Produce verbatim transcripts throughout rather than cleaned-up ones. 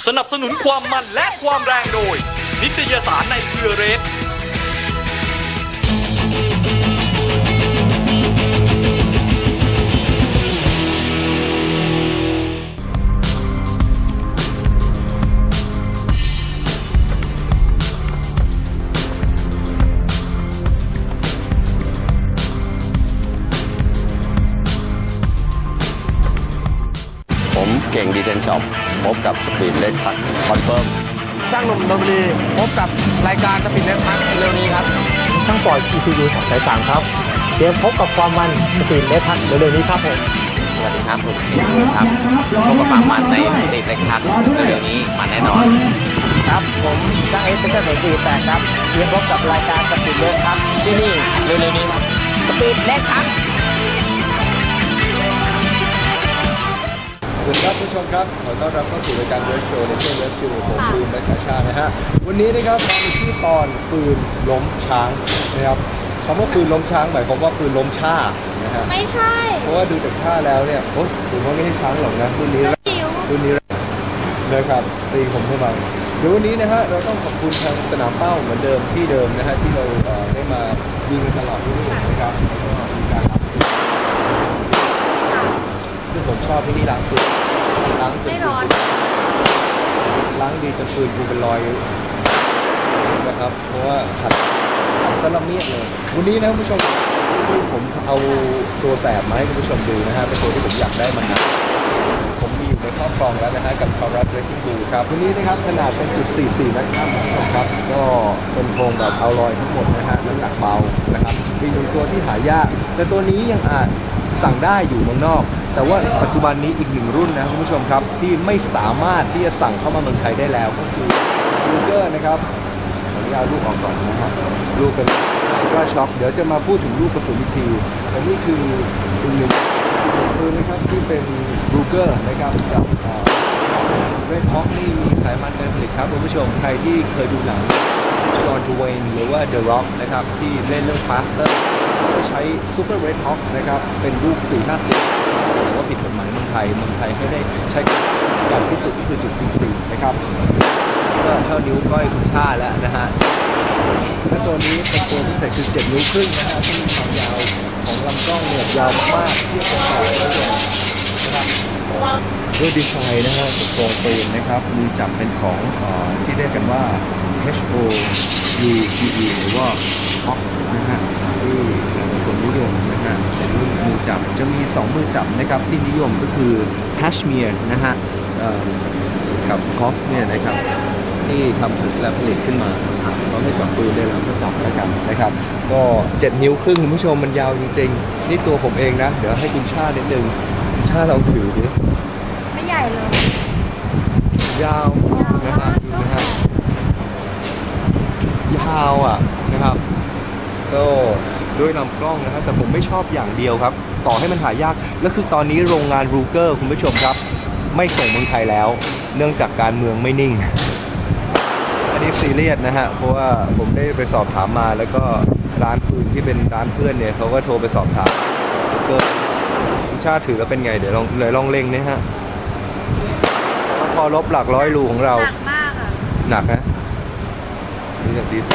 สนับสนุนความมันและความแรงโดยนิตยสารในเครือเรดผมเก่งดีเซนช็อปพบกับสปีดเล็กทักคอนเฟิร์มช่างหนุ่มนนทบุรีพบกับรายการสปีดเล็กทักเร็วนี้ครับช่างปล่อย อี ซี ยู สายสามครับเตรียมพบกับความมันสปีดเล็กทักเร็วนี้ครับผมสวัสดีครับผมครับพบกับความมันในสปีดเล็กทักเร็วนี้มันแน่นอนครับผมช่างเอสเป็นเจ้าหน้าที่แปดครับเตรียมพบกับรายการสปีดเล็กทักที่นี่เร็วนี้ครับสปีดเล็กทักสวัสดีครับผู้ชมครับขอต้อนรับเข้าสู่รายการเรสโชว์ในช่วงเรสโชว์ผมปืนและขาชานะฮะวันนี้นะครับเรามีที่ตอนปืนล้มช้างนะครับคำว่าปืนล้มช้างหมายความว่าปืนล้มชานะฮะไม่ใช่เพราะว่าดูจากท่าแล้วเนี่ยโอ๊ยผมว่าไม่ใช่ช้างหรอกนะรุ่นนี้รุ่นนี้นะครับตีผมเข้ามาเดี๋ยววันนี้นะฮะเราต้องขอบคุณทางสนามเป้าเหมือนเดิมที่เดิมนะฮะที่เราได้มายิงกันตลอดที่นี่นะครับมีการซึ่งผมชอบที่นี่ล้างปืนล้างไม่ร้อนล้างดีจนปืนกูเป็นรอยนะครับเพราะว่าขัดสลับเมียดเลยวันนี้นะคุณผู้ชมผมเอาตัวแสบมาให้คุณผู้ชมดูนะฮะเป็นตัวที่ผมอยากได้มานานผมมีอยู่ในครอบครองแล้วนะฮะกับ Taurus Racing Blue ครับวันนี้นะครับขนาดเป็นจุดสี่สี่นะครับคุณผู้ชมครับก็เป็นโครงแบบเอาลอยทั้งหมดนะฮะน้ำหนักเบานะครับมีหนึ่งตัวที่หายากแต่ตัวนี้ยังอาจสั่งได้อยู่เมืองนอกแต่ว่าปัจจุบันนี้อีกหนึ่งรุ่นนะคุณผู้ชมครับที่ไม่สามารถที่จะสั่งเข้ามาเมืองไทยได้แล้วก็คือลูเกอร์นะครับขออนุญาตลูกออกก่อนนะครับลูกเป็นก็ช็อคเดี๋ยวจะมาพูดถึงลูกกระสุนอีกทีแต่นี่คือปืนหนึ่งปืนนะครับที่เป็นลูเกอร์นะครับกับเรดฮอคนี่มีสายมันการผลิตครับคุณผู้ชมใครที่เคยดูหนังจอห์น ทูเวนหรือว่าเดอะร็อกนะครับที่เล่นเรื่องฟาสเตอร์ก็ใช้ซูเปอร์เรดฮอคนะครับเป็นลูกสี่ห้าสิบแต่ว่าผิดกฎหมายเมืองไทยเมืองไทยไม่ได้ใช้การพิสูจน์ที่คือจุดสี่สี่นะครับก็เท่านิ้วก้อยคุณชาแล้วนะฮะและตัวนี้เป็นตัวที่ใส่คือเจ็ดนิ้วครึ่งนะฮะที่มีความยาวของลำกล้องเนี่ยยาวมากเทียบกับต่อแล้วเนี่ยนะครับด้วยดีไซน์นะฮะโครงปืนนะครับมีจับเป็นของที่เรียกกันว่า เอช โอ ยู ที อี หรือว่าฮอคนะฮะที่เป็นคนนิยมนะฮะเป็นรุ่นมือจับจะมีสองมือจับนะครับที่นิยมก็คือแคชเมียร์นะฮะกับฮอคเนี่ยนะครับที่ทำถึงและผลิตขึ้นมาเราไม่จับปืนเลยเราก็จับแล้วกันนะครับก็เจ็ดนิ้วครึ่งคุณผู้ชมมันยาวจริงๆนี่ตัวผมเองนะเดี๋ยวให้คุณชาตินิดนึงคุณชาติเราถือดิไม่ใหญ่เลยยาวนะฮะนะฮะยาวอ่ะนะครับก็ด้วยลำกล้องนะครับแต่ผมไม่ชอบอย่างเดียวครับต่อให้มันหายากแล้วคือตอนนี้โรงงานรูเกอร์คุณผู้ชมครับไม่ส่งเมืองไทยแล้วเนื่องจากการเมืองไม่นิ่งอันนี้ซีเรียสนะฮะเพราะว่าผมได้ไปสอบถามมาแล้วก็ร้านปืนที่เป็นร้านเพื่อนเนี่ยเขาก็โทรไปสอบถามก็คุณชาติถือแล้วเป็นไงเดี๋ยวลองเลยลองเล็งนะฮะพอลบหลักร้อยรูของเราหนักมากอ่ะหนักนะนี่แบบดี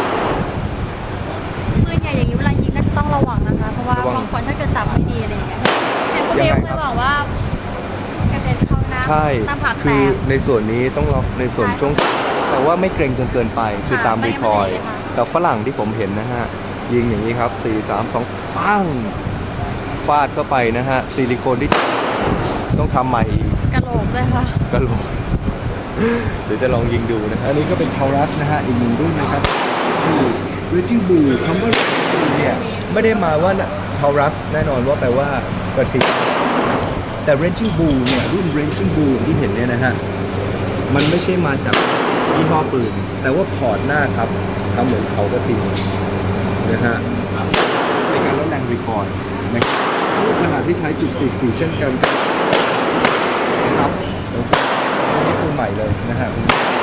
ปืนใหญ่อย่างนี้เวลายิงน่าจะต้องระวังนะคะเพราะว่าบางคนถ้าเกิดจับไม่ดีอะไรอย่างเงี้ยเห็นคุณเอฟเคยบอกว่ากระเด็นเข้าน้ำใช่คือในส่วนนี้ต้องรอในส่วนช่วงแต่ว่าไม่เกรงจนเกินไปคือตามรีคอยแต่ฝรั่งที่ผมเห็นนะฮะยิงอย่างนี้ครับสี่ สาม สองปั้งฟาดเข้าไปนะฮะซิลิโคนที่ต้องทำใหม่กระโหลกเลยค่ะกระโหลกเดี๋ยวจะลองยิงดูนะอันนี้ก็เป็น Taurus นะฮะอีกหนึ่งรุ่นนะครับคือ Raging Bull คำว่า Raging เนี่ยไม่ได้มาว่า Taurus แน่นอนว่าแปลว่ากระทิงแต่ Raging Bull เนี่ยรุ่น Raging Bull ที่เห็นเนี่ยนะฮะมันไม่ใช่มาจากยี่ห้อปืนแต่ว่าพอร์ตหน้าครับทำเหมือนเขากระทิงนะฮะในการลดแรงรีคอยล์ขนาดที่ใช้จุดสี่สี่เช่นกันนะครับอันนี้คือใหม่เลยนะฮะ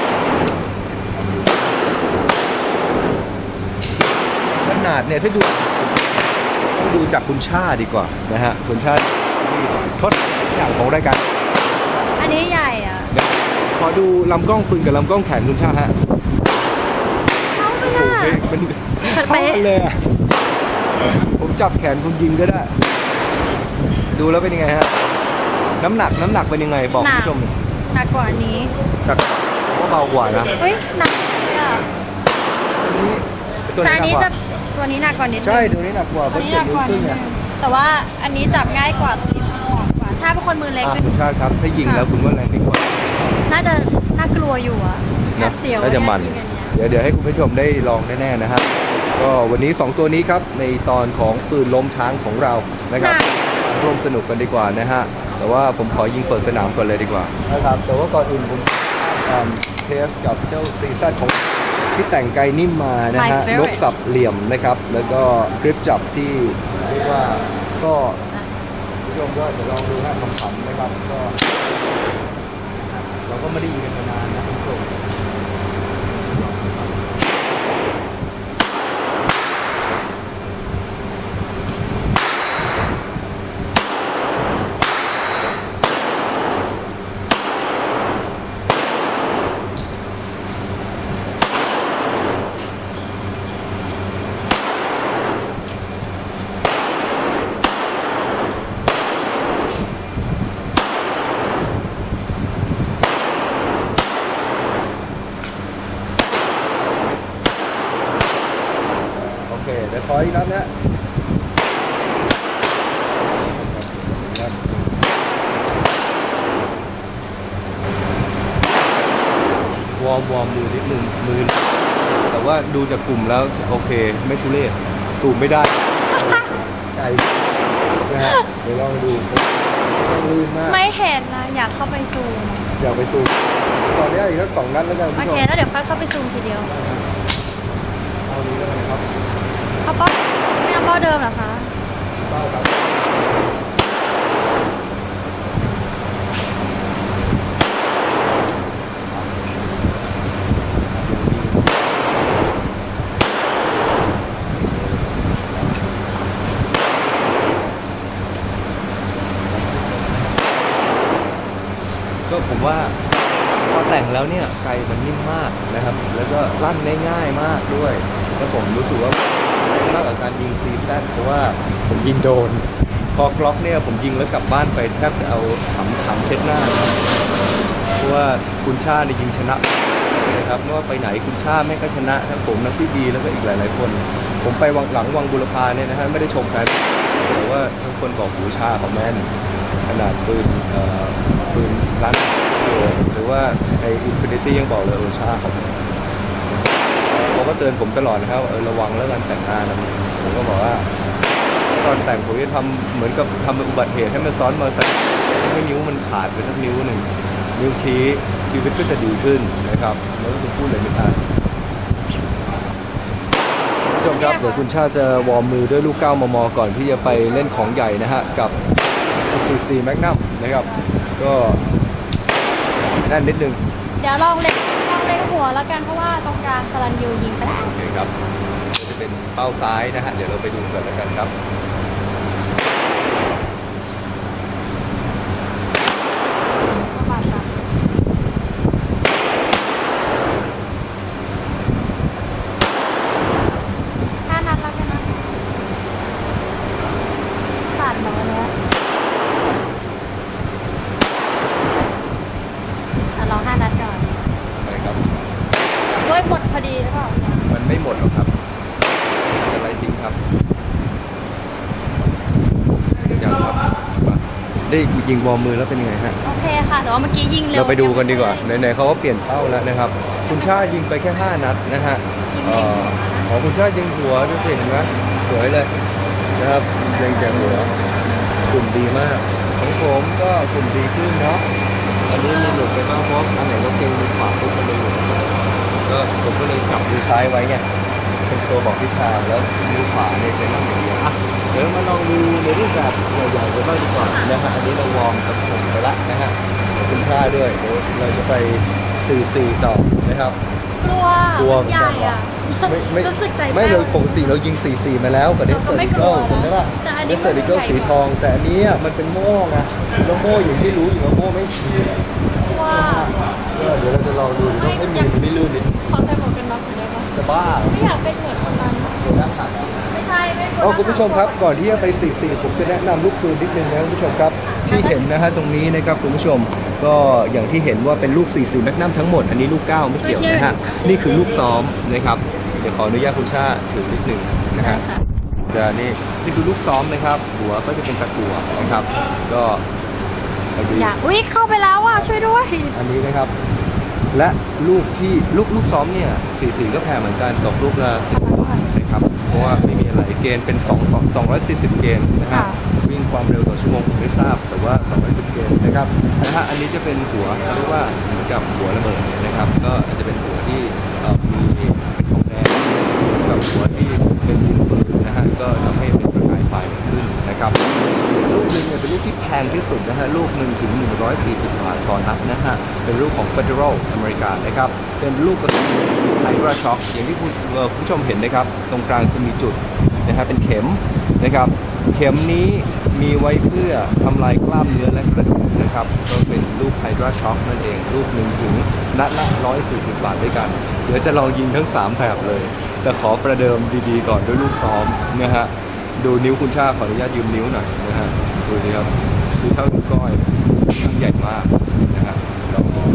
ขนาดเนี่ยถ้าดูต้องดูจากคุณชาดีกว่านะฮะคุณชาทดอย่างของรายการอันนี้ใหญ่อ่ะขอดูลำกล้องปืนกับลำกล้องแขนคุณชาฮะเข้าไปโอ้อ่ะโหมันเปิดเข้าเป๊ะกันเลยอะผมจับแขนคุณยิงก็ได้ ดูแล้วเป็นยังไงฮะน้ำหนักน้ำหนักเป็นยังไงบอกหนัคุณกผู้ชมหนักกว่าอันนี้จากว่าเบากว่านะเฮ้ยหนักเลยอ่ะนี่ตัวแต่นี้อันหนันี้กกจะว่าตัวนี้หนักกว่านิดนึงใช่ตัวนี้หนักกว่าเพตัวราะนี้เจ็หดนักนิ้วครึ่งกว่านิดนึเนี่ยงแต่ว่าอันนี้จับง่ายกว่าตัวนี้มันอ่อนกว่า ถ้าเป็นคนมือเล็กอ่ะเป็นคุณชาติครับถ้ายิงแล้วคุณว่าแรงดีกว่าน่าจะน่ากลัวอยู่อ่ะแอนะบเสียวน่าจะมันยิงอันเนี้ยเดี๋ยวเดี๋ยวให้คุณผู้ชมได้ลองแน่ๆนะฮะก็วันนี้สองตัวนี้ครับในตอนของปืนล้มช้างของเรานะครับร่วมสนุกกันดีกว่านะฮะแต่ว่าผมขอยิงเปิดสนามก่อนเลยดีกว่านะครับแต่ว่าก่อนอื่นผมเทสกับเจ้าซีซั่นของที่แต่งไกลนิ่มมานะฮะ My favorite นกสับเหลี่ยมนะครับแล้วก็กริปจับที่เรียกว่าก็คุณผู้ชมก็เดี๋ยวลองดูฮะขำๆนะครับก็เราก็ไม่ได้ยินกันมานานนะคุณผู้ชม โอเคเดี๋ยวขออีกนัดนะวอร์มวอร์มมือนิดนึงมือแต่ว่าดูจากกลุ่มแล้วโอเคไม่ทุเรศสูบไม่ได้ใจนะฮะเดี๋ยวลองดูลื่นมากไม่เห็นนะอยากเข้าไปซูมอยากไปสูบตอนนี้อีกสักสองนัดแล้วกันโอพี่เคชมแล้วเดี๋ยวค่อยเข้าไปซูมทีเดียวเอานี้แล้วกันครับเอาเป้าไม่เอาเป้าเดิมเหรอคะเป้าครับก็ผมว่าพอแต่งแล้วเนี่ยไกลมันนิ่มมากนะครับ แล้วก็ลั่นได้ง่ายมากด้วยแล้วผมรู้สึกว่ามากกว่าการยิงซีแซดเพราะว่าผมยิงโดน พอกล็อกเนี่ยผมยิงแล้วกลับบ้านไปแทบจะเอาถังถังเช็ดหน้าเพราะว่าคุณชาติยิงชนะนะครับไม่ว่าไปไหนคุณชาติแม่ก็ชนะทั้งผมทั้งพี่บีแล้วก็อีกหลายๆคน ผมไปวังหลังวังบุรพาเนี่ยนะฮะไม่ได้ชมกันแต่ว่าทั้งคนบอกหูชาเขาแม่นขนาดปืนเอ่อปืนร้านหรือว่าไออินฟินิตี้ยังบอกเลยโอชาเขาเขาก็เตือนผมตลอดนะครับเออระวังแล้วกันแต่งหน้านะผมก็บอกว่าตอนแต่งผมจะทำเหมือนกับทำเป็นอุบัติเหตุให้มันซ้อนมาสักให้นิ้วมันขาดไปสักนิ้วหนึ่งนิ้วชี้ชีวิตก็จะดีขึ้นนะครับแล้วก็จะพูดเลยไม่ทันผู้ชมครับเดี๋ยวคุณชาติจะวอร์มมือด้วยลูกเก้ามมก่อนที่จะไปเล่นของใหญ่นะฮะกับซีซีแมกนัมนะครับก็แน่นนิดนึงเดี๋ยวลองเล็งลองเล็งหัวแล้วกันเพราะว่าตรงกลางสลันยูยิงไปแล้วโอเคครับเดี๋ยวจะเป็นเป้าซ้ายนะฮะเดี๋ยวเราไปดูกันแล้วกันครับห้านัดแล้วกันนะขาดหมดแล้วอ่ะลองห้านัดก่อนไปครับด้วยหมดพอดีหรือเปล่ามันไม่หมดหรอกครับอะไรจริงครับยังครับได้ยิงวอร์มมือแล้วเป็นยังไงฮะโอเคค่ะแต่ว่าเมื่อกี้ยิงเร็วเราไปดูกันดีกว่าไหนๆเขาก็เปลี่ยนเป้าแล้วนะครับ คุณชาติยิงไปแค่ห้านัดนะฮะเอ่อของคุณชาติยิงหัวดูสิเห็นไหมสวยเลยนะครับยิงแกหัวกลุ่มดีมากของผมก็กลุ่มดีขึ้นเนาะอันนี้มีหลุดไปบ้างเพราะอันไหนเราเก่งมือขวาปุ๊บมันเลยหลุดก็ผมก็เลยจับมือซ้ายไว้ไงเป็นตัวบอกทิศทางแล้วมือขวาเนี่ยใช้นั่งอย่างเดียวอ่ะเดี๋ยวมาลองดูในรูปแบบใหญ่ๆกันบ้างดีกว่านะฮะอันนี้เราวอร์มกับผมไปละนะฮะขอบคุณชาด้วยเดี๋ยวเราจะไปสี่สี่ต่อนะครับกลัวกลัวใหญ่อะไม่ไม่รู้สึกใจไม่แป้เลวยปกติเรายิงสี่สี่มาแล้วกับเดสเซอร์ดิเกิลถูกไหมล่ะแต่อันเดนี้สเซอร์ดิเกิลสีทอง แต่อันนี้อ่ะมันเป็นโม่ไงแล้วโม่อย่างที่รู้อยู่ว่าโม่ไม่ฉีดว่าก็ลองดูดิต้องให้มือมันไม่ลื่นดิขอใส่หมวกกันน็อกหน่อยได้ปะจะบ้าไม่อยากเป็นเหมือนคนนั้นเดี๋ยวนั่งหักไม่ใช่ไม่โอ้คุณผู้ชมครับก่อนที่จะไปติดติดผมจะแนะนำลูกปืนนิดนึงนะคุณผู้ชมครับที่เห็นนะฮะตรงนี้นะครับคุณผู้ชมก็อย่างที่เห็นว่าเป็นลูกสี่สิบแมกนัมทั้งหมดอันนี้ลูกเก้าไม่เกี่ยวนะฮะนี่คือลูกซ้อมนะครับเดี๋ยวขออนุญาตคุณชาถือนิดนึงนะฮะจะนี่นี่คือลูกซ้อมนะครับหัวก็จะเป็นตะกั่วนะครับก็อันนี้อยากอุ้ยเข้าไปแล้วอ่ะช่วยด้วยอันนี้นะครับ และลูกที่ลูกลูกซ้อมเนี่ยสี่สี่ก็แพงเหมือนกันตกลูกละสิบบาทนะครับเพราะว่าไม่มีอะไรเกณฑ์เป็นสองสองร้อยสี่สิบเกณฑ์นะฮะวิ่งความเร็วต่อชั่วโมงผมไม่ทราบแต่ว่าสองร้อยสิบเกณฑ์นะครับนะฮะอันนี้จะเป็นหัวเรียกว่าเหมือนกับหัวระเบิดนะครับก็อาจจะเป็นหัวที่เอ่อมีเป็นทองแดงกับหัวที่เป็นดินปืนนะฮะก็ทำให้เป็นประกายไฟขึ้นนะครับลูกหนึ่งเนี่ยเป็นลูกที่แพงที่สุดนะฮะลูกหนึ่งถึงหนึ่งร้อยสี่สิบบาทต่อนัดนะฮะเป็นลูกของ Federal อเมริกานะครับเป็นลูกกระสุนไฮดราช็อคอย่างที่คุณเอ่อผู้ชมเห็นนะครับตรงกลางจะมีจุดนะฮะเป็นเข็มนะครับเข็มนี้มีไว้เพื่อทำลายกล้ามเนื้อและกระดูกนะครับก็เป็นลูกไฮดราช็อคนั่นเองลูกหนึ่งถึงนัดละหนึ่งร้อยสี่สิบบาทด้วยกันเดี๋ยวจะลองยิงทั้งสามแบบเลยแต่ขอประเดิมดีๆก่อนด้วยลูกซ้อมนะฮะดูนิ้วคุณชาขออนุญาตยืมนิ้วหน่อยนะฮะดูนี่ครับดูเท่านิ้วก้อยทั้งใหญ่มากนะฮะลองดู